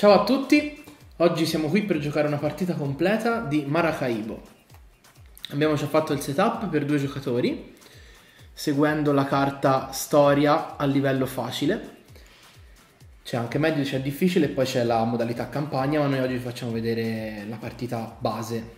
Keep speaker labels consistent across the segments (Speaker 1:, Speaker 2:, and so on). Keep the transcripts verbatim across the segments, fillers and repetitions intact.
Speaker 1: Ciao a tutti, oggi siamo qui per giocare una partita completa di Maracaibo. Abbiamo già fatto il setup per due giocatori, seguendo la carta storia a livello facile. C'è anche medio, c'è difficile e poi c'è la modalità campagna, ma noi oggi vi facciamo vedere la partita base.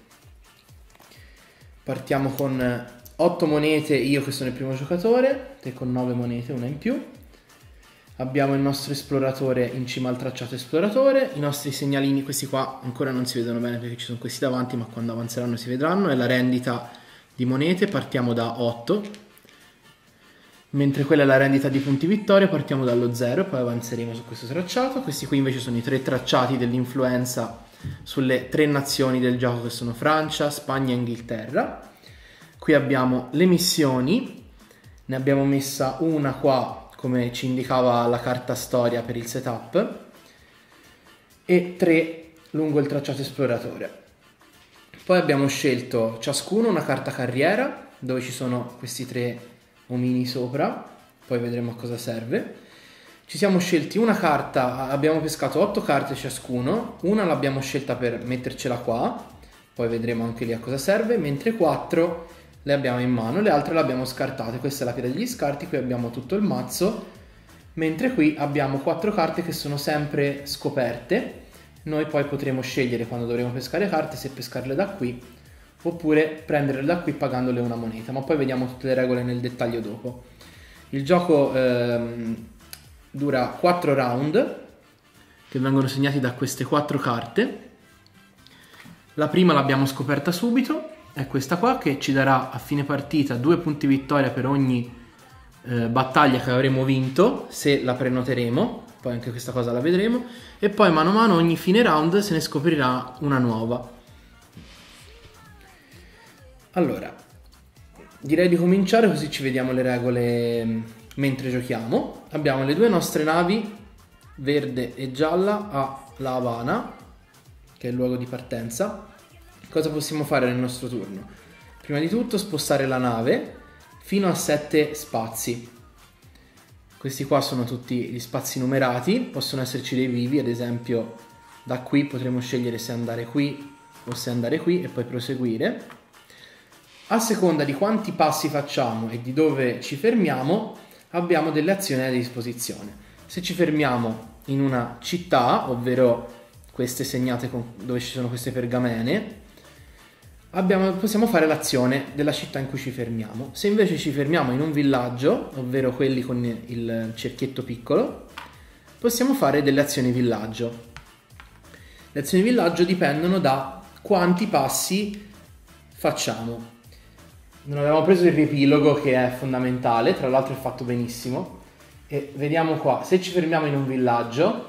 Speaker 1: Partiamo con otto monete, io che sono il primo giocatore, te con nove monete, una in più. Abbiamo il nostro esploratore in cima al tracciato esploratore, i nostri segnalini, questi qua ancora non si vedono bene perché ci sono questi davanti, ma quando avanzeranno si vedranno, è la rendita di monete, partiamo da otto, mentre quella è la rendita di punti vittoria, partiamo dallo zero, poi avanzeremo su questo tracciato. Questi qui invece sono i tre tracciati dell'influenza sulle tre nazioni del gioco che sono Francia, Spagna e Inghilterra. Qui abbiamo le missioni, ne abbiamo messa una qua come ci indicava la carta storia per il setup, e tre lungo il tracciato esploratore. Poi abbiamo scelto ciascuno una carta carriera, dove ci sono questi tre omini sopra, poi vedremo a cosa serve. Ci siamo scelti una carta, abbiamo pescato otto carte ciascuno, una l'abbiamo scelta per mettercela qua, poi vedremo anche lì a cosa serve, mentre quattro le abbiamo in mano, le altre le abbiamo scartate. Questa è la pila degli scarti, qui abbiamo tutto il mazzo, mentre qui abbiamo quattro carte che sono sempre scoperte. Noi poi potremo scegliere quando dovremo pescare carte se pescarle da qui oppure prenderle da qui pagandole una moneta, ma poi vediamo tutte le regole nel dettaglio dopo. Il gioco ehm, dura quattro round che vengono segnati da queste quattro carte. La prima l'abbiamo scoperta subito, è questa qua, che ci darà a fine partita due punti vittoria per ogni eh, battaglia che avremo vinto, se la prenoteremo, poi anche questa cosa la vedremo, e poi mano a mano ogni fine round se ne scoprirà una nuova. Allora, direi di cominciare così ci vediamo le regole mentre giochiamo. Abbiamo le due nostre navi, verde e gialla, a La Habana, che è il luogo di partenza. Cosa possiamo fare nel nostro turno? Prima di tutto spostare la nave fino a sette spazi. Questi qua sono tutti gli spazi numerati, possono esserci dei vivi, ad esempio da qui potremo scegliere se andare qui o se andare qui e poi proseguire. A seconda di quanti passi facciamo e di dove ci fermiamo abbiamo delle azioni a disposizione. Se ci fermiamo in una città, ovvero queste segnate con, dove ci sono queste pergamene, Abbiamo, possiamo fare l'azione della città in cui ci fermiamo. Se invece ci fermiamo in un villaggio, ovvero quelli con il cerchietto piccolo, possiamo fare delle azioni villaggio. Le azioni villaggio dipendono da quanti passi facciamo. Non abbiamo preso il riepilogo, che è fondamentale, tra l'altro è fatto benissimo, e vediamo qua, se ci fermiamo in un villaggio,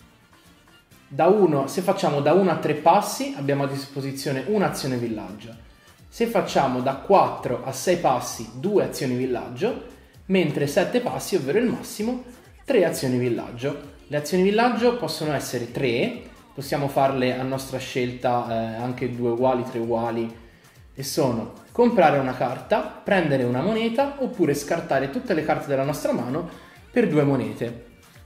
Speaker 1: Da uno, se facciamo da uno a tre passi abbiamo a disposizione un'azione villaggio. Se facciamo da quattro a sei passi due azioni villaggio, mentre sette passi, ovvero il massimo, tre azioni villaggio. Le azioni villaggio possono essere tre, possiamo farle a nostra scelta eh, anche due uguali, tre uguali, e sono comprare una carta, prendere una moneta oppure scartare tutte le carte della nostra mano per due monete.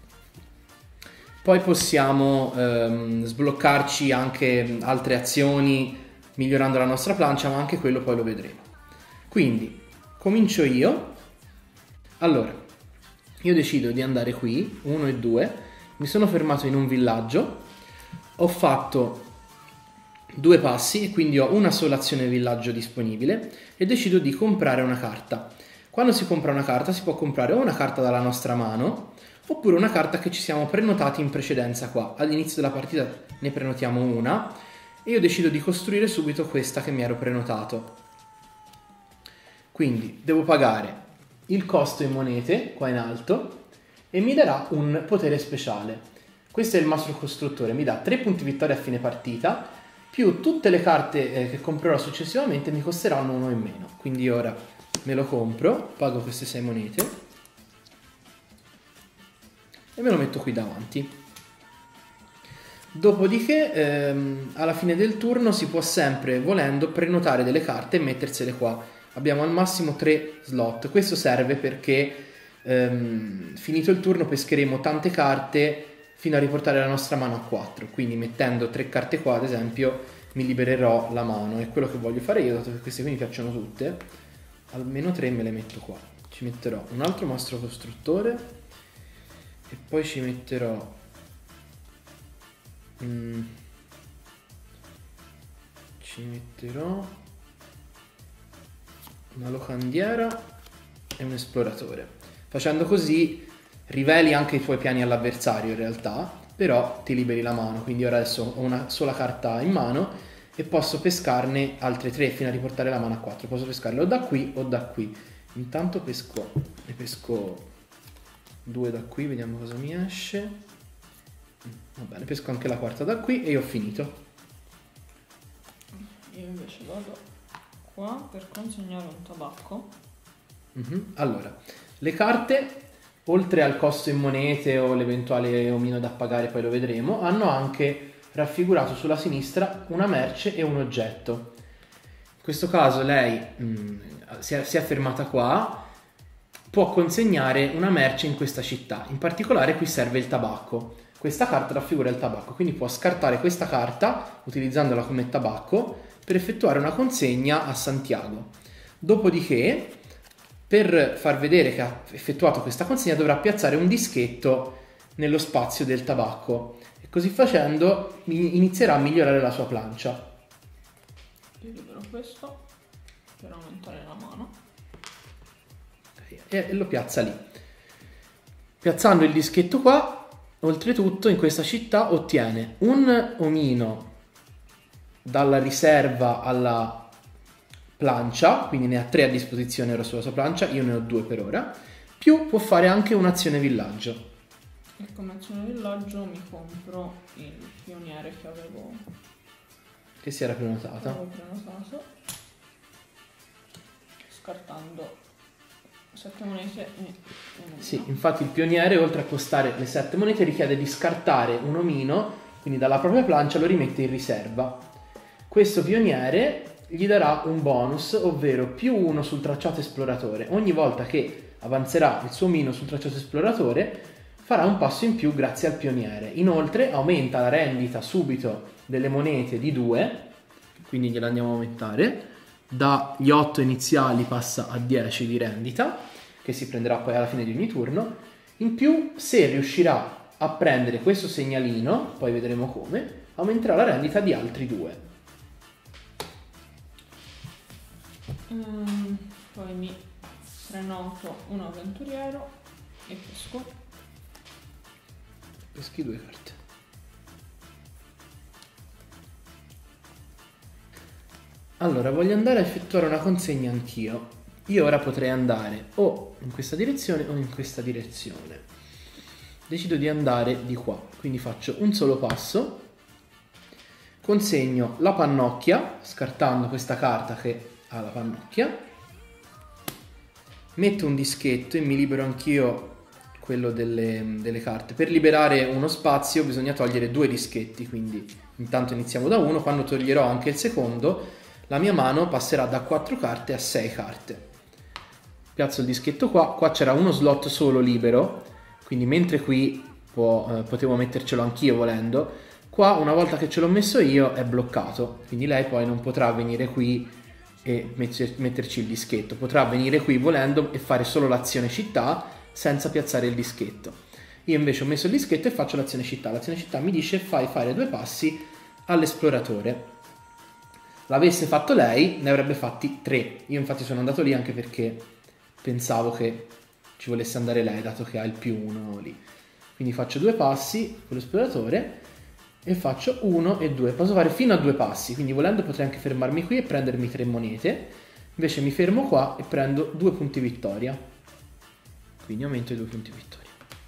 Speaker 1: Poi possiamo ehm, sbloccarci anche altre azioni migliorando la nostra plancia, ma anche quello poi lo vedremo. Quindi comincio io. Allora, io decido di andare qui, uno e due, mi sono fermato in un villaggio, ho fatto due passi e quindi ho una sola azione villaggio disponibile e decido di comprare una carta. Quando si compra una carta si può comprare o una carta dalla nostra mano oppure una carta che ci siamo prenotati in precedenza qua. All'inizio della partita ne prenotiamo una e io decido di costruire subito questa che mi ero prenotato. Quindi devo pagare il costo in monete qua in alto e mi darà un potere speciale. Questo è il mastro costruttore, mi dà tre punti vittoria a fine partita, più tutte le carte eh, che comprerò successivamente mi costeranno uno in meno. Quindi ora me lo compro, pago queste sei monete e me lo metto qui davanti. Dopodiché ehm, alla fine del turno si può sempre, volendo, prenotare delle carte e mettersele qua. Abbiamo al massimo tre slot. Questo serve perché ehm, finito il turno pescheremo tante carte fino a riportare la nostra mano a quattro. Quindi mettendo tre carte qua, ad esempio, mi libererò la mano. È quello che voglio fare io, dato che queste qui mi piacciono tutte. Almeno tre me le metto qua. Ci metterò un altro mostro costruttore e poi ci metterò mm, ci metterò una locandiera e un esploratore. Facendo così riveli anche i tuoi piani all'avversario in realtà, però ti liberi la mano. Quindi ora adesso ho una sola carta in mano e posso pescarne altre tre fino a riportare la mano a quattro. Posso pescarle o da qui o da qui. Intanto pesco, ne pesco due da qui, vediamo cosa mi esce. Va bene, pesco anche la quarta da qui e io ho finito.
Speaker 2: Io invece vado qua per consegnare un tabacco.
Speaker 1: Mm-hmm. Allora, le carte, oltre al costo in monete o l'eventuale omino da pagare, poi lo vedremo, hanno anche raffigurato sulla sinistra una merce e un oggetto. In questo caso lei mh, si, è, si è fermata qua, può consegnare una merce in questa città. In particolare qui serve il tabacco. Questa carta raffigura il tabacco, quindi può scartare questa carta utilizzandola come tabacco per effettuare una consegna a Santiago. Dopodiché, per far vedere che ha effettuato questa consegna, dovrà piazzare un dischetto nello spazio del tabacco e così facendo inizierà a migliorare la sua plancia.
Speaker 2: Io libero questo per aumentare la mano
Speaker 1: e, e lo piazza lì. Piazzando il dischetto qua, oltretutto in questa città ottiene un omino dalla riserva alla plancia, quindi ne ha tre a disposizione ora sulla sua plancia, io ne ho due per ora, più può fare anche un'azione villaggio.
Speaker 2: E come azione villaggio mi compro il pioniere che avevo,
Speaker 1: che si era prenotata.
Speaker 2: avevo prenotato, scartando sette monete e un omino.
Speaker 1: Sì, infatti il pioniere, oltre a costare le sette monete, richiede di scartare un omino, quindi dalla propria plancia lo rimette in riserva. Questo pioniere gli darà un bonus, ovvero più uno sul tracciato esploratore. Ogni volta che avanzerà il suo omino sul tracciato esploratore farà un passo in più grazie al pioniere. Inoltre aumenta la rendita subito delle monete di due, quindi gliela andiamo a aumentare, dagli otto iniziali passa a dieci di rendita, che si prenderà poi alla fine di ogni turno. In più, se riuscirà a prendere questo segnalino, poi vedremo come, aumenterà la rendita di altri due.
Speaker 2: Mm, poi mi prenoto un avventuriero e pesco.
Speaker 1: Peschi due carte. Allora, voglio andare a effettuare una consegna anch'io. Io ora potrei andare o in questa direzione o in questa direzione. Decido di andare di qua, quindi faccio un solo passo. Consegno la pannocchia, scartando questa carta che ha la pannocchia. Metto un dischetto e mi libero anch'io quello delle, delle carte. Per liberare uno spazio bisogna togliere due dischetti, quindi intanto iniziamo da uno. Quando toglierò anche il secondo, la mia mano passerà da quattro carte a sei carte. Piazzo il dischetto qua. Qua c'era uno slot solo libero, quindi mentre qui può, eh, potevo mettercelo anch'io volendo, qua una volta che ce l'ho messo io è bloccato, quindi lei poi non potrà venire qui e metterci il dischetto. Potrà venire qui volendo e fare solo l'azione città senza piazzare il dischetto. Io invece ho messo il dischetto e faccio l'azione città. L'azione città mi dice fai fare due passi all'esploratore. L'avesse fatto lei ne avrebbe fatti tre. Io infatti sono andato lì anche perché pensavo che ci volesse andare lei, dato che ha il più uno lì. Quindi faccio due passi con l'esploratore e faccio uno e due. Posso fare fino a due passi, quindi volendo potrei anche fermarmi qui e prendermi tre monete. Invece mi fermo qua e prendo due punti vittoria, quindi aumento i due punti vittoria.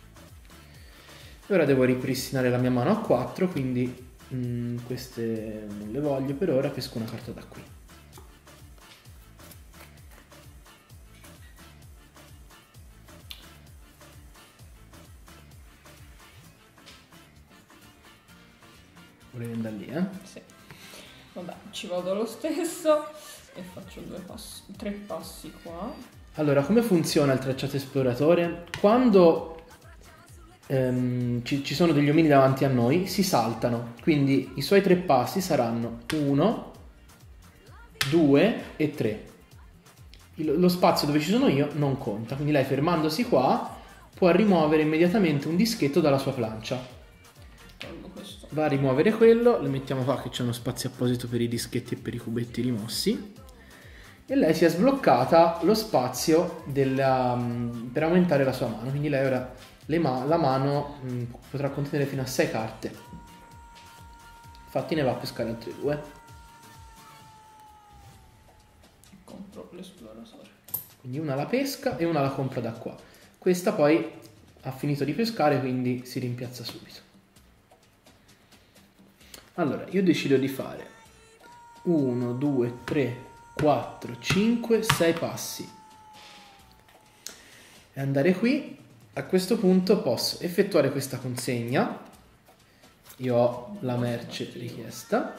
Speaker 1: E ora devo ripristinare la mia mano a quattro, quindi mh, queste non le voglio per ora. Pesco una carta da qui. Volevi andare lì, eh?
Speaker 2: Sì. Vabbè, ci vado lo stesso e faccio due passi, tre passi qua.
Speaker 1: Allora, come funziona il tracciato esploratore? Quando ehm, ci, ci sono degli omini davanti a noi, si saltano, quindi i suoi tre passi saranno uno, due e tre. Il, lo spazio dove ci sono io non conta, quindi lei fermandosi qua può rimuovere immediatamente un dischetto dalla sua plancia. Va a rimuovere quello, lo mettiamo qua che c'è uno spazio apposito per i dischetti e per i cubetti rimossi, e lei si è sbloccata lo spazio della, per aumentare la sua mano, quindi lei ora le ma la mano mh, potrà contenere fino a sei carte. Infatti ne va a pescare altre due.
Speaker 2: Compro l'esploratore.
Speaker 1: Quindi una la pesca e una la compra da qua. Questa poi ha finito di pescare, quindi si rimpiazza subito. Allora, io decido di fare uno, due, tre, quattro, cinque, sei passi e andare qui. A questo punto posso effettuare questa consegna. Io ho la merce richiesta.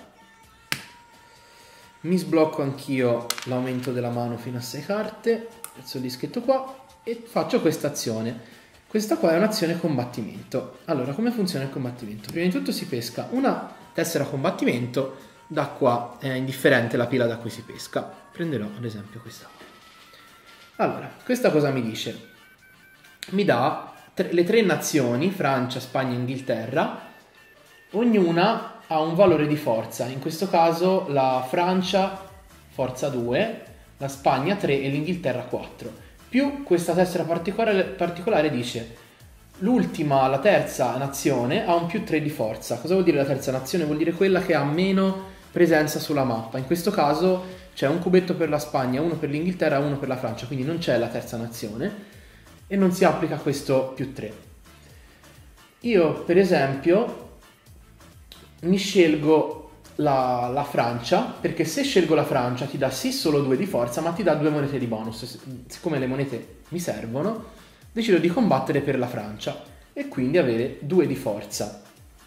Speaker 1: Mi sblocco anch'io l'aumento della mano fino a sei carte, prezzo il dischetto qua e faccio questa azione. Questa qua è un'azione combattimento. Allora, come funziona il combattimento? Prima di tutto si pesca una tessera combattimento, da qua è indifferente la pila da cui si pesca. Prenderò ad esempio questa qua. Allora, questa cosa mi dice? Mi dà tre, le tre nazioni, Francia, Spagna e Inghilterra, ognuna ha un valore di forza. In questo caso la Francia forza due, la Spagna tre e l'Inghilterra quattro. Più questa tessera particolare, particolare dice l'ultima, la terza nazione ha un più tre di forza. Cosa vuol dire la terza nazione? Vuol dire quella che ha meno presenza sulla mappa. In questo caso c'è un cubetto per la Spagna, uno per l'Inghilterra, uno per la Francia, quindi non c'è la terza nazione e non si applica questo più tre. Io per esempio mi scelgo la, la Francia, perché se scelgo la Francia ti dà sì solo due di forza, ma ti dà due monete di bonus. Siccome le monete mi servono, decido di combattere per la Francia e quindi avere due di forza.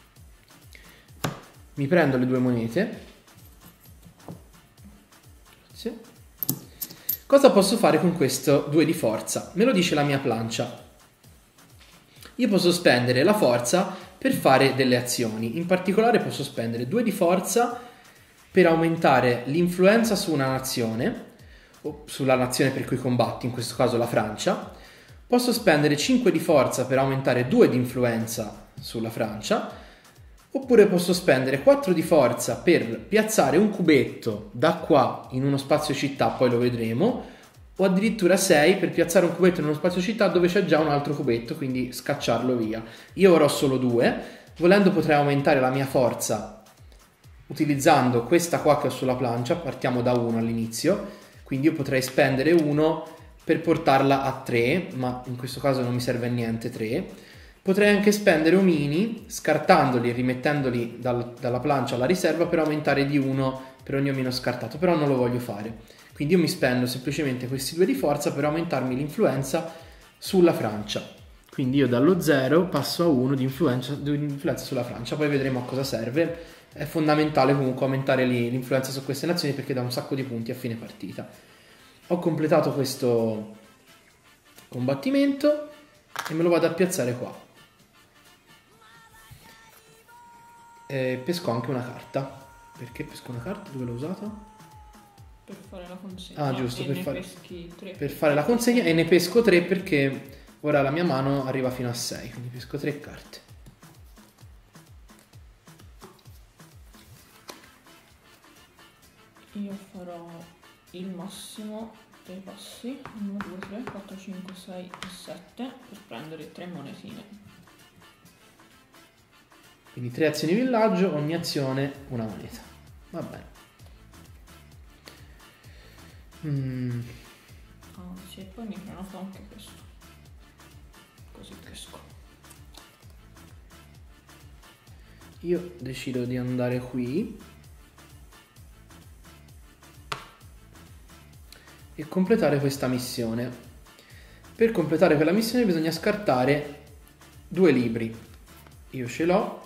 Speaker 1: Mi prendo le due monete. Grazie. Cosa posso fare con questo due di forza? Me lo dice la mia plancia. Io posso spendere la forza per fare delle azioni. In particolare posso spendere due di forza per aumentare l'influenza su una nazione, o sulla nazione per cui combatti, in questo caso la Francia. Posso spendere cinque di forza per aumentare due di influenza sulla Francia, oppure posso spendere quattro di forza per piazzare un cubetto da qua in uno spazio città, poi lo vedremo, o addirittura sei per piazzare un cubetto in uno spazio città dove c'è già un altro cubetto, quindi scacciarlo via. Io ora ho solo due, volendo potrei aumentare la mia forza utilizzando questa qua che ho sulla plancia, partiamo da uno all'inizio, quindi io potrei spendere uno per portarla a tre, ma in questo caso non mi serve a niente tre. Potrei anche spendere omini, scartandoli e rimettendoli dal, dalla plancia alla riserva per aumentare di uno per ogni omino scartato, però non lo voglio fare. Quindi io mi spendo semplicemente questi due di forza per aumentarmi l'influenza sulla Francia. Quindi io dallo zero passo a uno di influenza, di influenza sulla Francia, poi vedremo a cosa serve. È fondamentale comunque aumentare l'influenza su queste nazioni perché dà un sacco di punti a fine partita. Ho completato questo combattimento e me lo vado a piazzare qua. E pesco anche una carta. Perché pesco una carta? Dove l'ho usata?
Speaker 2: Per fare la consegna.
Speaker 1: Ah, giusto, per,
Speaker 2: ne
Speaker 1: fare,
Speaker 2: peschi tre.
Speaker 1: per fare la consegna e ne pesco tre perché ora la mia mano arriva fino a sei, quindi pesco tre carte.
Speaker 2: Io farò il massimo dei passi, uno, due, tre, quattro, cinque, sei e sette per prendere tre monetine.
Speaker 1: Quindi tre azioni villaggio, ogni azione una moneta. Va bene. Mm.
Speaker 2: Ah sì, e poi mi prenoto anche questo. Così pesco.
Speaker 1: Io decido di andare qui e completare questa missione. Per completare quella missione bisogna scartare due libri. Io ce l'ho.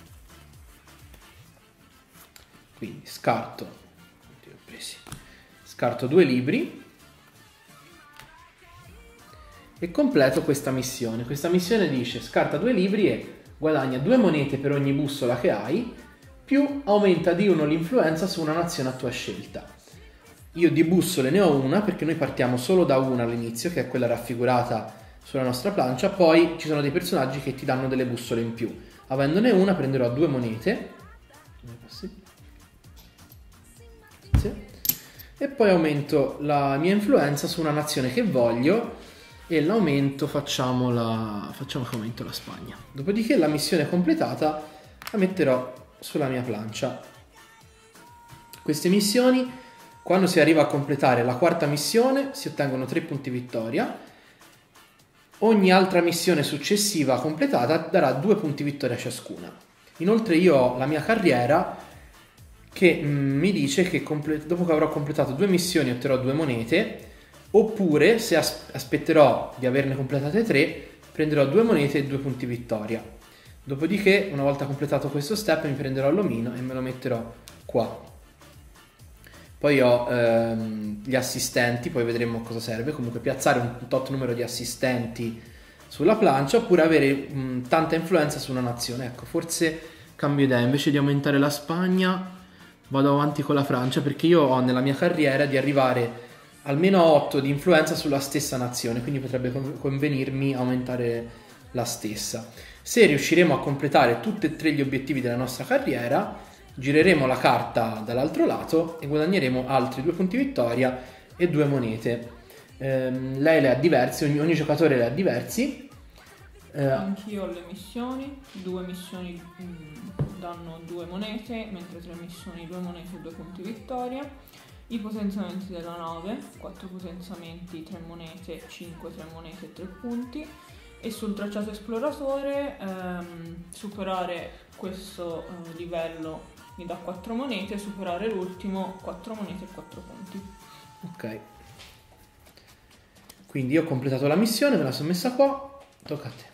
Speaker 1: Quindi scarto, li ho presi. Scarto due libri e completo questa missione. Questa missione dice scarta due libri e guadagna due monete per ogni bussola che hai, più aumenta di uno l'influenza su una nazione a tua scelta. Io di bussole ne ho una perché noi partiamo solo da una all'inizio, che è quella raffigurata sulla nostra plancia, poi ci sono dei personaggi che ti danno delle bussole in più. Avendone una prenderò due monete e poi aumento la mia influenza su una nazione che voglio e l'aumento facciamo, la, facciamo che aumento la Spagna. Dopodiché la missione completata la metterò sulla mia plancia. Queste missioni, quando si arriva a completare la quarta missione, si ottengono tre punti vittoria. Ogni altra missione successiva completata darà due punti vittoria ciascuna. Inoltre io ho la mia carriera che mm, mi dice che dopo che avrò completato due missioni otterrò due monete, oppure se as aspetterò di averne completate tre prenderò due monete e due punti vittoria. Dopodiché, una volta completato questo step, mi prenderò l'omino e me lo metterò qua. Poi ho ehm, gli assistenti, poi vedremo cosa serve. Comunque piazzare un tot numero di assistenti sulla plancia, oppure avere mh, tanta influenza su una nazione. Ecco, forse cambio idea, invece di aumentare la Spagna vado avanti con la Francia, perché io ho nella mia carriera di arrivare almeno a otto di influenza sulla stessa nazione, quindi potrebbe convenirmi aumentare la stessa. Se riusciremo a completare tutti e tre gli obiettivi della nostra carriera, gireremo la carta dall'altro lato e guadagneremo altri due punti vittoria e due monete. Ehm, lei le ha diversi, ogni, ogni giocatore le ha diversi. Eh,
Speaker 2: Anch'io ho le missioni, due missioni mh, danno due monete, mentre tre missioni due monete e due punti vittoria. I potenziamenti della nave, quattro potenziamenti, tre monete, cinque, tre monete e tre punti. E sul tracciato esploratore ehm, superare questo eh, livello mi dà quattro monete, superare l'ultimo quattro monete e quattro punti.
Speaker 1: Ok. Quindi io ho completato la missione, me la sono messa qua, tocca a te.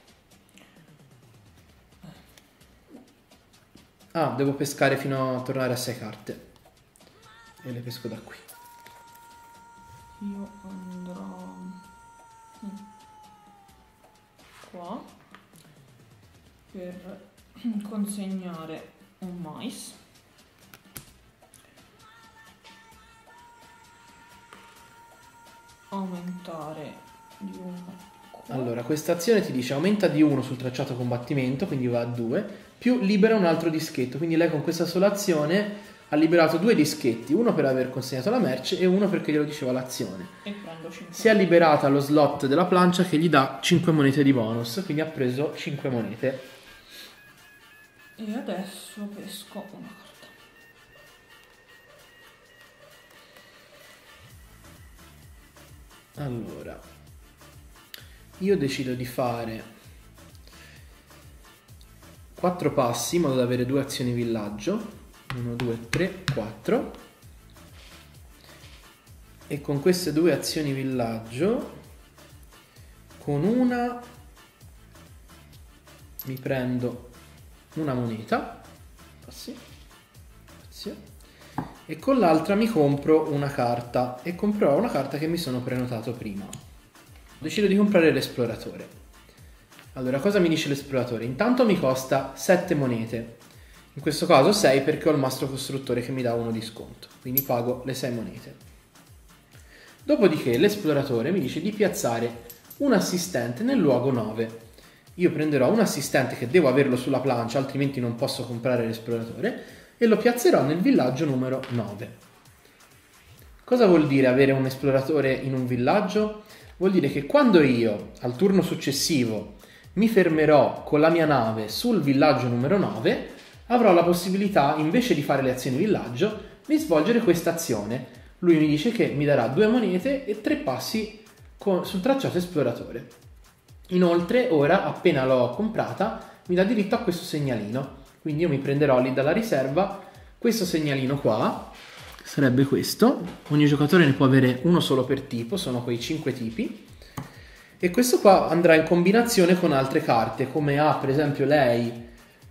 Speaker 1: Ah, devo pescare fino a tornare a sei carte. E le pesco da qui.
Speaker 2: Io andrò mm. qua per consegnare un mais. Aumentare di uno.
Speaker 1: Allora, questa azione ti dice aumenta di uno sul tracciato combattimento, quindi va a due, più libera un altro dischetto. Quindi lei con questa sola azione ha liberato due dischetti, uno per aver consegnato la merce e uno perché glielo diceva l'azione.
Speaker 2: E prendo cinque.
Speaker 1: Si è liberata lo slot della plancia che gli dà cinque monete di bonus, quindi ha preso cinque monete.
Speaker 2: E adesso pesco una carta.
Speaker 1: Allora, io decido di fare quattro passi in modo da avere due azioni villaggio. uno, due, tre, quattro. E con queste due azioni villaggio, con una mi prendo una moneta, passi, passi. E con l'altra mi compro una carta e comprerò una carta che mi sono prenotato prima. Decido di comprare l'esploratore. Allora, cosa mi dice l'esploratore? Intanto mi costa sette monete. In questo caso sei perché ho il mastro costruttore che mi dà uno di sconto, quindi pago le sei monete. Dopodiché l'esploratore mi dice di piazzare un assistente nel luogo nove. Io prenderò un assistente che devo averlo sulla plancia, altrimenti non posso comprare l'esploratore, e lo piazzerò nel villaggio numero nove. Cosa vuol dire avere un esploratore in un villaggio? Vuol dire che quando io, al turno successivo, mi fermerò con la mia nave sul villaggio numero nove, avrò la possibilità, invece di fare le azioni villaggio, di svolgere questa azione. Lui mi dice che mi darà due monete e tre passi con, sul tracciato esploratore. Inoltre, ora, appena l'ho comprata, mi dà diritto a questo segnalino. Quindi io mi prenderò lì dalla riserva questo segnalino qua, sarebbe questo. Ogni giocatore ne può avere uno solo per tipo, sono quei cinque tipi. E questo qua andrà in combinazione con altre carte, come ha per esempio lei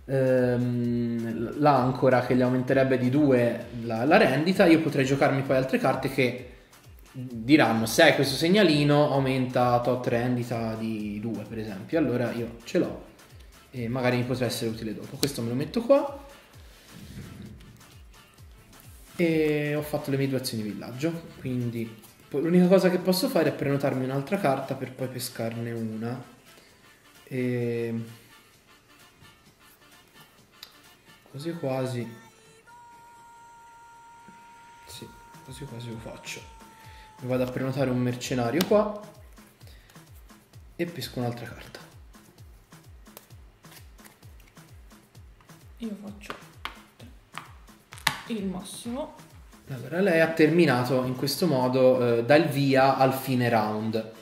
Speaker 1: ehm, l'ancora che gli aumenterebbe di due la, la rendita. Io potrei giocarmi poi altre carte che diranno se hai questo segnalino aumenta tot rendita di due per esempio, allora io ce l'ho e magari mi potrà essere utile dopo. Questo me lo metto qua e ho fatto le mie due azioni villaggio, quindi l'unica cosa che posso fare è prenotarmi un'altra carta per poi pescarne una e quasi quasi sì, quasi quasi lo faccio. Mi vado a prenotare un mercenario qua e pesco un'altra carta.
Speaker 2: Io faccio il massimo.
Speaker 1: Allora lei ha terminato in questo modo, eh, dà il via al fine round.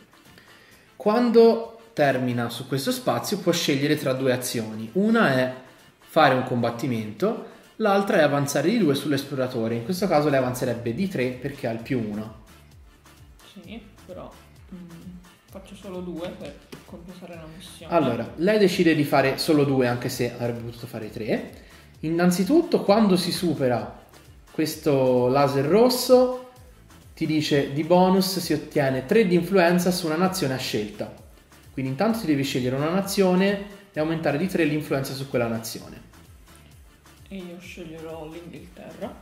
Speaker 1: Quando termina su questo spazio può scegliere tra due azioni. Una è fare un combattimento, l'altra è avanzare di due sull'esploratore. In questo caso lei avanzerebbe di tre perché ha il più uno.
Speaker 2: Sì, però mm, faccio solo due per completare la missione.
Speaker 1: Allora, lei decide di fare solo due anche se avrebbe potuto fare tre. Innanzitutto, quando si supera questo laser rosso, ti dice di bonus si ottiene tre di influenza su una nazione a scelta. Quindi intanto ti devi scegliere una nazione e aumentare di tre l'influenza su quella nazione.
Speaker 2: E io sceglierò l'Inghilterra.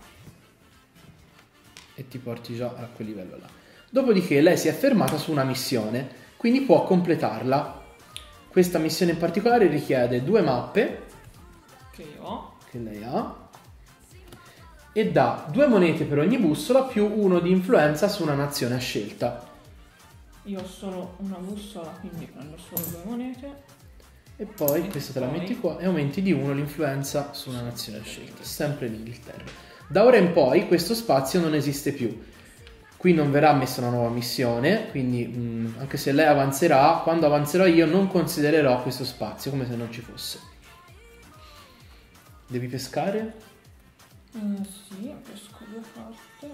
Speaker 1: E ti porti già a quel livello là. Dopodiché lei si è fermata su una missione, quindi può completarla. Questa missione in particolare richiede due mappe
Speaker 2: che io ho,
Speaker 1: che lei ha, e dà due monete per ogni bussola più uno di influenza su una nazione a scelta.
Speaker 2: Io ho solo una bussola, quindi prendo solo due monete.
Speaker 1: E poi
Speaker 2: e
Speaker 1: questa te la
Speaker 2: poi...
Speaker 1: metti qua e aumenti di uno l'influenza su una nazione a scelta, sempre l'Inghilterra. Da ora in poi questo spazio non esiste più. Qui non verrà messa una nuova missione, quindi mh, anche se lei avanzerà, quando avanzerò io non considererò questo spazio come se non ci fosse. Devi pescare?
Speaker 2: Eh, sì, pesco due carte.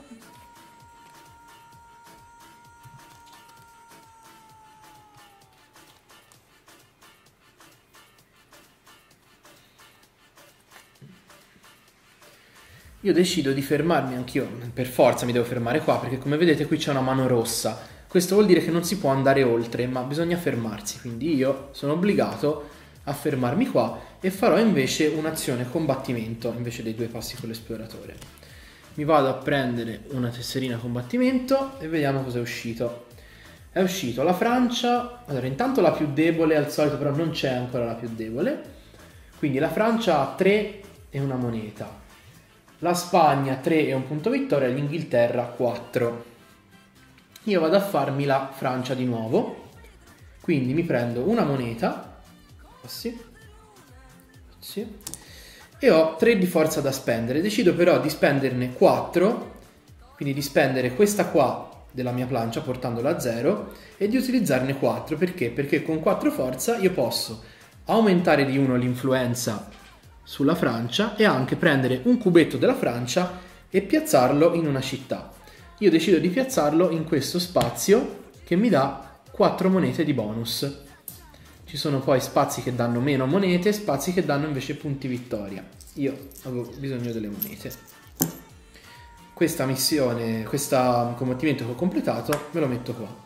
Speaker 1: Io decido di fermarmi anch'io, per forza mi devo fermare qua perché come vedete qui c'è una mano rossa. Questo vuol dire che non si può andare oltre, ma bisogna fermarsi, quindi io sono obbligato a fermarmi qua e farò invece un'azione combattimento invece dei due passi con l'esploratore. Mi vado a prendere una tesserina combattimento e vediamo cosa è uscito. È uscito la Francia, allora intanto la più debole al solito, però non c'è ancora la più debole, quindi la Francia ha tre e una moneta. La Spagna tre e un punto vittoria, l'Inghilterra quattro. Io vado a farmi la Francia di nuovo, quindi mi prendo una moneta, così, così, e ho tre di forza da spendere. Decido però di spenderne quattro, quindi di spendere questa qua della mia plancia portandola a zero e di utilizzarne quattro. Perché? Perché con quattro forza io posso aumentare di uno l'influenza sulla Francia e anche prendere un cubetto della Francia e piazzarlo in una città. Io decido di piazzarlo in questo spazio che mi dà quattro monete di bonus. Ci sono poi spazi che danno meno monete, spazi che danno invece punti vittoria. Io avevo bisogno delle monete. Questa missione, questo combattimento che ho completato, me lo metto qua.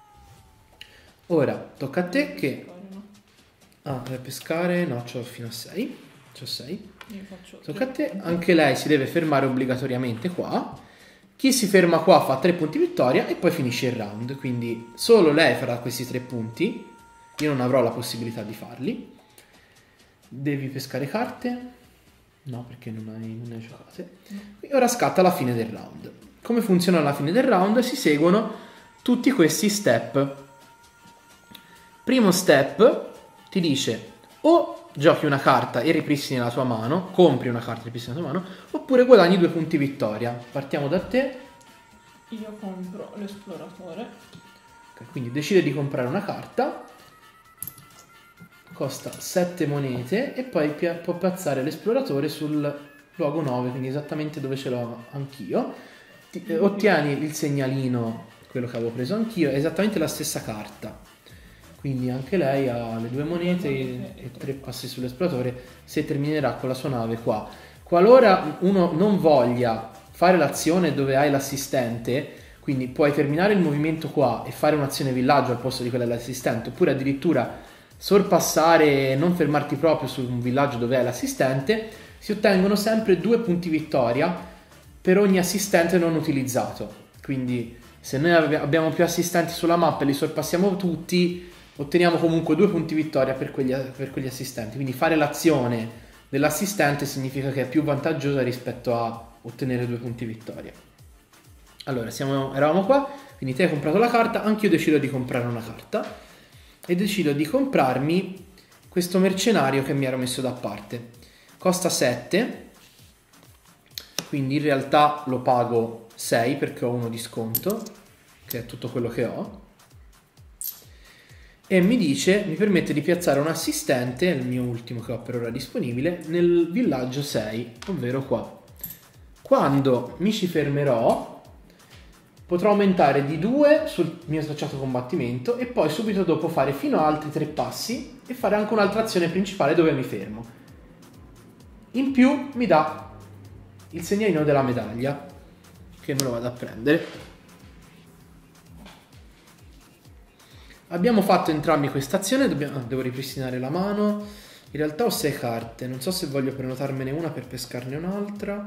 Speaker 1: Ora tocca a te che... Ah, per pescare? No, c'ho fino a sei. C'ho sei.
Speaker 2: Io faccio
Speaker 1: Tocca a te. Anche lei si deve fermare obbligatoriamente qua. Chi si ferma qua fa tre punti vittoria e poi finisce il round. Quindi solo lei farà questi tre punti. Io non avrò la possibilità di farli. Devi pescare carte? No, perché non hai, non hai giocate. E ora scatta la fine del round. Come funziona la fine del round? Si seguono tutti questi step. Primo step ti dice o giochi una carta e ripristini la tua mano, compri una carta e ripristini la tua mano, oppure guadagni due punti vittoria. Partiamo da te.
Speaker 2: Io compro l'esploratore.
Speaker 1: Okay, quindi decide di comprare una carta, costa sette monete e poi può piazzare l'esploratore sul luogo nove, quindi esattamente dove ce l'ho anch'io. Ti, eh, ottieni il segnalino, quello che avevo preso anch'io, è esattamente la stessa carta. Quindi anche lei ha le due monete e, e tre passi sull'esploratore se terminerà con la sua nave qua. Qualora uno non voglia fare l'azione dove hai l'assistente, quindi puoi terminare il movimento qua e fare un'azione villaggio al posto di quella dell'assistente, oppure addirittura sorpassare e non fermarti proprio su un villaggio dove è l'assistente. Si ottengono sempre due punti vittoria per ogni assistente non utilizzato. Quindi se noi abbiamo più assistenti sulla mappa e li sorpassiamo tutti, otteniamo comunque due punti vittoria per quegli, per quegli assistenti. Quindi fare l'azione dell'assistente significa che è più vantaggiosa rispetto a ottenere due punti vittoria. Allora, siamo, eravamo qua, quindi te hai comprato la carta, anch'io decido di comprare una carta e decido di comprarmi questo mercenario che mi ero messo da parte. Costa sette, quindi in realtà lo pago sei perché ho uno di sconto, che è tutto quello che ho. E mi dice, mi permette di piazzare un assistente, il mio ultimo che ho per ora disponibile, nel villaggio sei, ovvero qua. Quando mi ci fermerò, potrò aumentare di due sul mio tracciato combattimento e poi subito dopo fare fino a altri tre passi e fare anche un'altra azione principale dove mi fermo. In più mi dà il segnalino della medaglia, che me lo vado a prendere. Abbiamo fatto entrambi questa azione, dobbiamo, ah, devo ripristinare la mano. In realtà ho sei carte, non so se voglio prenotarmene una per pescarne un'altra.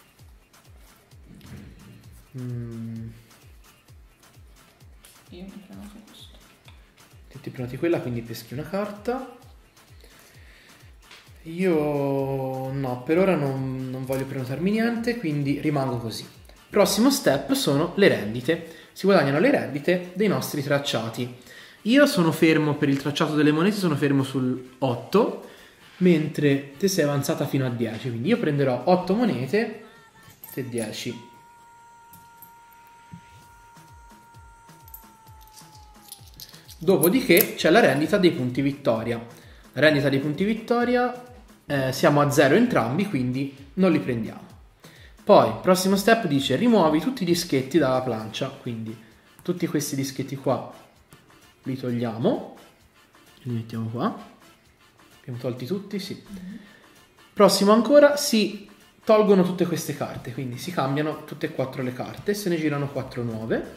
Speaker 1: Mm.
Speaker 2: Io mi prenoto questo.
Speaker 1: Ti, ti prenoti quella, quindi peschi una carta. Io no, per ora non, non voglio prenotarmi niente, quindi rimango così. Prossimo step sono le rendite. Si guadagnano le rendite dei nostri tracciati. Io sono fermo per il tracciato delle monete, sono fermo sul otto, mentre te sei avanzata fino a dieci, quindi io prenderò otto monete, te dieci. Dopodiché c'è la rendita dei punti vittoria. La rendita dei punti vittoria, eh, siamo a zero entrambi, quindi non li prendiamo. Poi, prossimo step dice rimuovi tutti i dischetti dalla plancia, quindi tutti questi dischetti qua li togliamo, li mettiamo qua. Abbiamo tolti tutti? Sì. Prossimo ancora, si tolgono tutte queste carte, quindi si cambiano tutte e quattro le carte, se ne girano quattro nuove.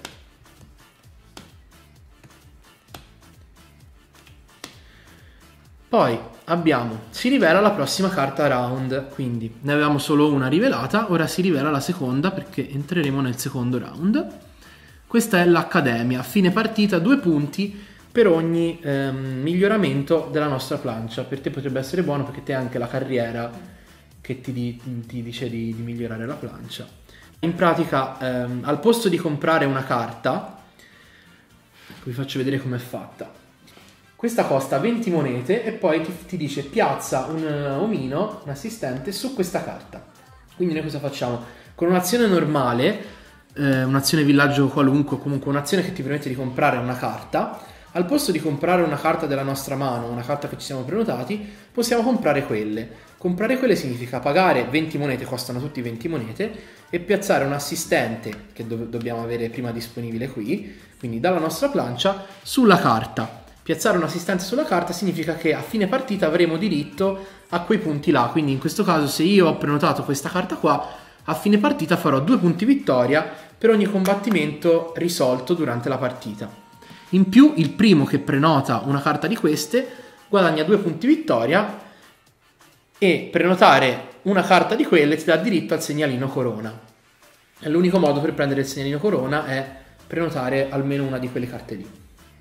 Speaker 1: Poi abbiamo, si rivela la prossima carta round, quindi ne avevamo solo una rivelata, ora si rivela la seconda perché entreremo nel secondo round. Questa è l'Accademia, a fine partita due punti per ogni ehm, miglioramento della nostra plancia. Per te potrebbe essere buono perché te hai anche la carriera che ti, di, ti dice di, di migliorare la plancia. In pratica ehm, al posto di comprare una carta, vi faccio vedere com'è fatta. Questa costa venti monete e poi ti, ti dice piazza un omino, un assistente, su questa carta. Quindi noi cosa facciamo? Con un'azione normale, eh, un'azione villaggio qualunque, comunque un'azione che ti permette di comprare una carta, al posto di comprare una carta della nostra mano, una carta che ci siamo prenotati, possiamo comprare quelle. Comprare quelle significa pagare venti monete, costano tutti venti monete, e piazzare un assistente, che do- dobbiamo avere prima disponibile qui, quindi dalla nostra plancia, sulla carta. Piazzare un assistente sulla carta significa che a fine partita avremo diritto a quei punti là, quindi in questo caso se io ho prenotato questa carta qua, a fine partita farò due punti vittoria per ogni combattimento risolto durante la partita. In più il primo che prenota una carta di queste guadagna due punti vittoria e prenotare una carta di quelle ti dà diritto al segnalino corona. E l'unico modo per prendere il segnalino corona è prenotare almeno una di quelle carte lì.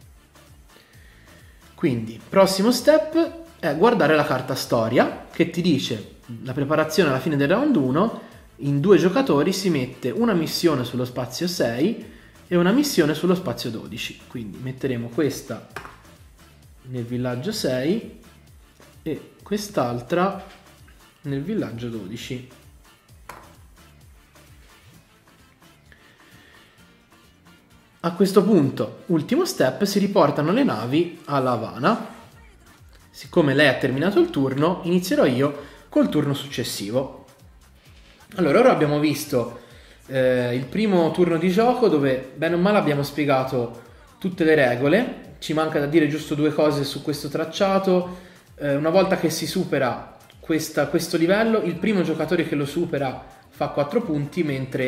Speaker 1: Quindi, prossimo step è guardare la carta storia, che ti dice la preparazione alla fine del round uno, in due giocatori si mette una missione sullo spazio sei e una missione sullo spazio dodici. Quindi metteremo questa nel villaggio sei e quest'altra nel villaggio dodici. A questo punto, ultimo step, si riportano le navi alla Havana. Siccome lei ha terminato il turno, inizierò io col turno successivo. Allora, ora abbiamo visto eh, il primo turno di gioco dove, bene o male, abbiamo spiegato tutte le regole. Ci manca da dire giusto due cose su questo tracciato. Eh, una volta che si supera questa, questo livello, il primo giocatore che lo supera fa quattro punti, mentre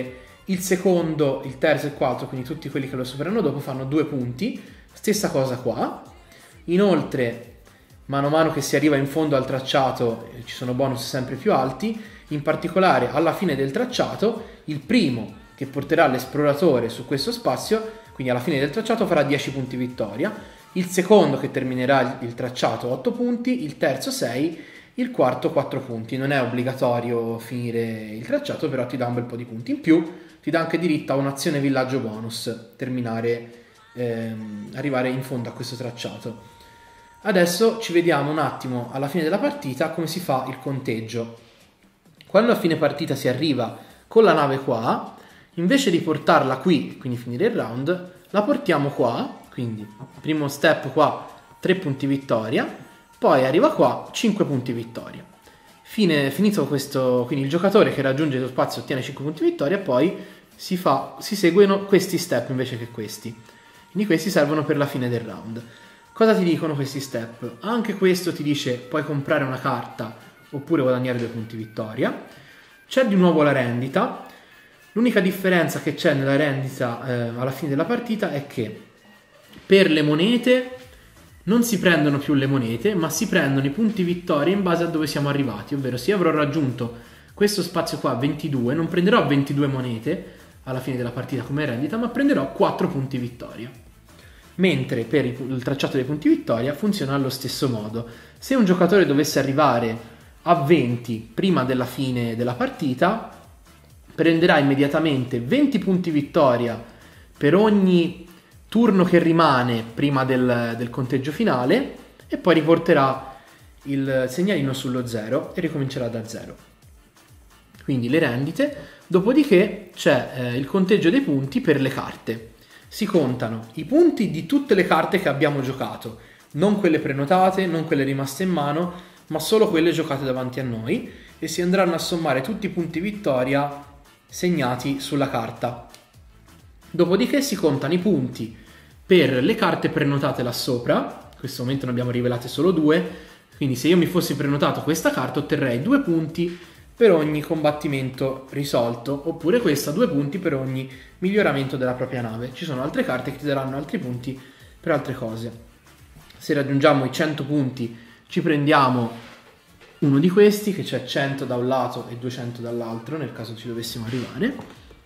Speaker 1: il secondo, il terzo e il quarto, quindi tutti quelli che lo superano dopo, fanno due punti. Stessa cosa qua. Inoltre, mano a mano che si arriva in fondo al tracciato, eh, ci sono bonus sempre più alti. In particolare, alla fine del tracciato, il primo che porterà l'esploratore su questo spazio, quindi alla fine del tracciato, farà dieci punti vittoria. Il secondo che terminerà il tracciato otto punti, il terzo sei, il quarto quattro punti. Non è obbligatorio finire il tracciato, però ti dà un bel po' di punti. In più ti dà anche diritto a un'azione villaggio bonus, terminare, ehm, arrivare in fondo a questo tracciato. Adesso ci vediamo un attimo alla fine della partita come si fa il conteggio. Quando a fine partita si arriva con la nave qua, invece di portarla qui, quindi finire il round, la portiamo qua, quindi primo step qua tre punti vittoria, poi arriva qua cinque punti vittoria. Fine, finito questo, quindi il giocatore che raggiunge lo spazio ottiene cinque punti vittoria, poi si, fa, si seguono questi step invece che questi. Quindi questi servono per la fine del round. Cosa ti dicono questi step? Anche questo ti dice puoi comprare una carta oppure guadagnare due punti vittoria. C'è di nuovo la rendita. L'unica differenza che c'è nella rendita eh, alla fine della partita è che per le monete non si prendono più le monete, ma si prendono i punti vittoria in base a dove siamo arrivati, ovvero se io avrò raggiunto questo spazio qua ventidue, non prenderò ventidue monete alla fine della partita come rendita, ma prenderò quattro punti vittoria. Mentre per il tracciato dei punti vittoria funziona allo stesso modo. Se un giocatore dovesse arrivare a venti prima della fine della partita, prenderà immediatamente venti punti vittoria per ogni turno che rimane prima del, del conteggio finale e poi riporterà il segnalino sullo zero e ricomincerà da zero. Quindi le rendite. Dopodiché c'è eh, il conteggio dei punti per le carte. Si contano i punti di tutte le carte che abbiamo giocato, non quelle prenotate, non quelle rimaste in mano, ma solo quelle giocate davanti a noi, e si andranno a sommare tutti i punti vittoria segnati sulla carta. Dopodiché si contano i punti per le carte prenotate là sopra. In questo momento ne abbiamo rivelate solo due, quindi se io mi fossi prenotato questa carta otterrei due punti per ogni combattimento risolto, oppure questa due punti per ogni miglioramento della propria nave. Ci sono altre carte che ti daranno altri punti per altre cose. Se raggiungiamo i cento punti ci prendiamo uno di questi, che c'è cento da un lato e duecento dall'altro nel caso ci dovessimo arrivare.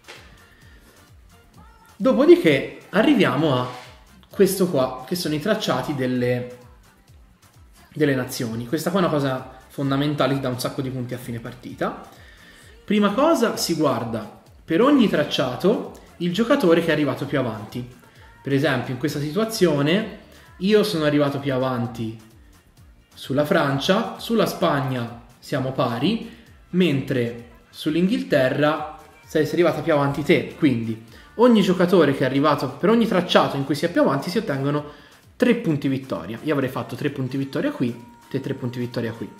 Speaker 1: Dopodiché arriviamo a questo qua, che sono i tracciati delle, delle nazioni. Questa qua è una cosa fondamentale, ti dà un sacco di punti a fine partita. Prima cosa si guarda per ogni tracciato il giocatore che è arrivato più avanti. Per esempio in questa situazione io sono arrivato più avanti sulla Francia, sulla Spagna siamo pari, mentre sull'Inghilterra sei arrivata più avanti te. Quindi ogni giocatore che è arrivato, per ogni tracciato in cui si è più avanti, si ottengono tre punti vittoria. Io avrei fatto tre punti vittoria qui, te tre punti vittoria qui.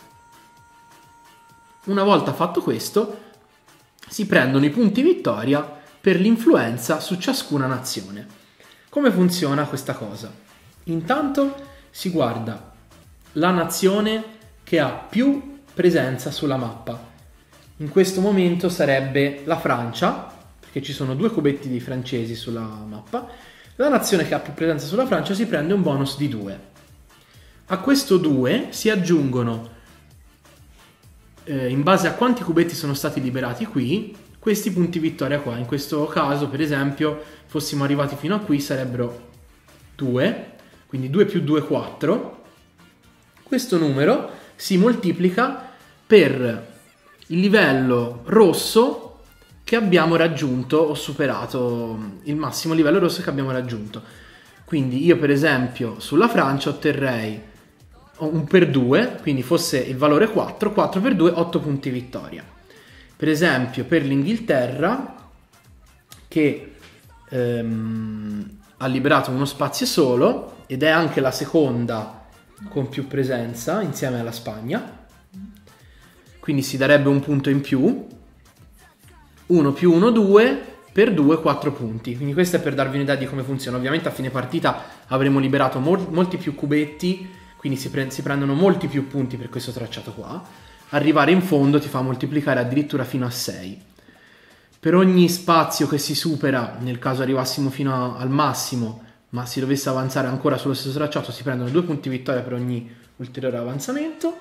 Speaker 1: Una volta fatto questo, si prendono i punti vittoria per l'influenza su ciascuna nazione. Come funziona questa cosa? Intanto si guarda la nazione che ha più presenza sulla mappa. In questo momento sarebbe la Francia, perché ci sono due cubetti di francesi sulla mappa. La nazione che ha più presenza sulla Francia si prende un bonus di due. A questo due si aggiungono, eh, in base a quanti cubetti sono stati liberati qui, questi punti vittoria qua. In questo caso, per esempio, fossimo arrivati fino a qui, sarebbero due, quindi due più due, quattro. Questo numero si moltiplica per il livello rosso che abbiamo raggiunto o superato, il massimo livello rosso che abbiamo raggiunto. Quindi io per esempio sulla Francia otterrei un per due, quindi fosse il valore quattro, quattro per due, otto punti vittoria. Per esempio per l'Inghilterra, che ehm, ha liberato uno spazio solo ed è anche la seconda con più presenza insieme alla Spagna, quindi si darebbe un punto in più. Uno più uno, due, per due, quattro punti. Quindi questo è per darvi un'idea di come funziona. Ovviamente a fine partita avremo liberato mol- molti più cubetti, quindi si, pre- si prendono molti più punti per questo tracciato qua. Arrivare in fondo ti fa moltiplicare addirittura fino a sei. per ogni spazio che si supera, nel caso arrivassimo fino a, al massimo, ma si dovesse avanzare ancora sullo stesso tracciato, si prendono due punti vittoria per ogni ulteriore avanzamento.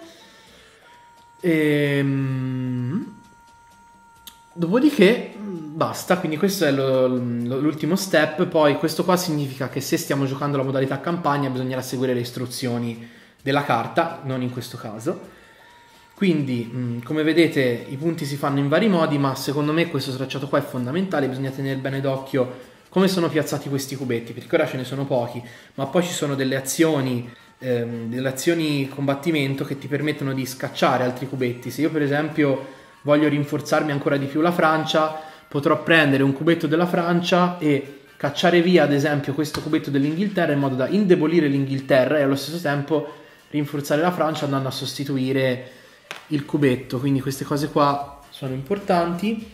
Speaker 1: Ehm... Dopodiché basta, quindi questo è lo, lo, l'ultimo step. Poi questo qua significa che se stiamo giocando la modalità campagna bisognerà seguire le istruzioni della carta, non in questo caso. Quindi mh, come vedete i punti si fanno in vari modi, ma secondo me questo tracciato qua è fondamentale. Bisogna tenere bene d'occhio come sono piazzati questi cubetti, perché ora ce ne sono pochi, ma poi ci sono delle azioni ehm, delle azioni combattimento che ti permettono di scacciare altri cubetti. Se io per esempio voglio rinforzarmi ancora di più la Francia, potrò prendere un cubetto della Francia e cacciare via ad esempio questo cubetto dell'Inghilterra in modo da indebolire l'Inghilterra e allo stesso tempo rinforzare la Francia andando a sostituire il cubetto. Quindi queste cose qua sono importanti.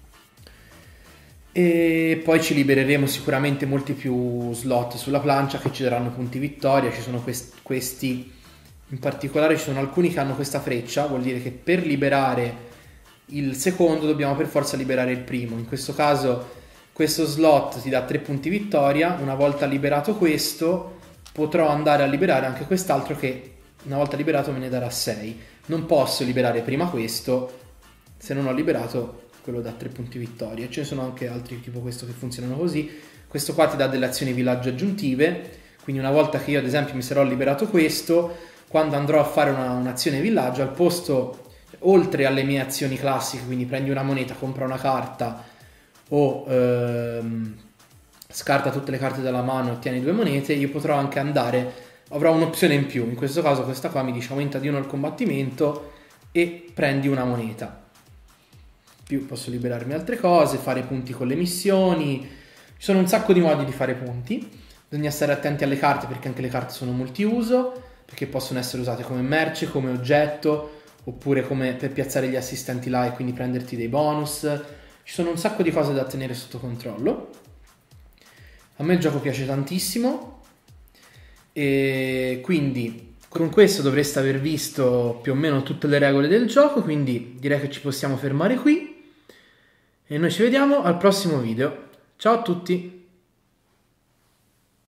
Speaker 1: E poi ci libereremo sicuramente molti più slot sulla plancia che ci daranno punti vittoria. Ci sono quest- questi in particolare, ci sono alcuni che hanno questa freccia, vuol dire che per liberare il secondo dobbiamo per forza liberare il primo. In questo caso questo slot ti dà tre punti vittoria. Una volta liberato questo potrò andare a liberare anche quest'altro che una volta liberato me ne darà sei. Non posso liberare prima questo, se non ho liberato quello da tre punti vittoria. Ce ne sono anche altri tipo questo che funzionano così. Questo qua ti dà delle azioni villaggio aggiuntive, quindi una volta che io ad esempio mi sarò liberato questo, quando andrò a fare una, un'azione villaggio, al posto, oltre alle mie azioni classiche, quindi prendi una moneta, compra una carta o ehm, scarta tutte le carte dalla mano e ottieni due monete, io potrò anche andare, avrò un'opzione in più. In questo caso questa qua mi dice aumenta di uno il combattimento e prendi una moneta. Più posso liberarmi altre cose, fare punti con le missioni. Ci sono un sacco di modi di fare punti. Bisogna stare attenti alle carte perché anche le carte sono multiuso, perché possono essere usate come merce, come oggetto, oppure come per piazzare gli assistenti là e quindi prenderti dei bonus. Ci sono un sacco di cose da tenere sotto controllo. A me il gioco piace tantissimo e quindi con questo dovreste aver visto più o meno tutte le regole del gioco, quindi direi che ci possiamo fermare qui e noi ci vediamo al prossimo video. Ciao a tutti!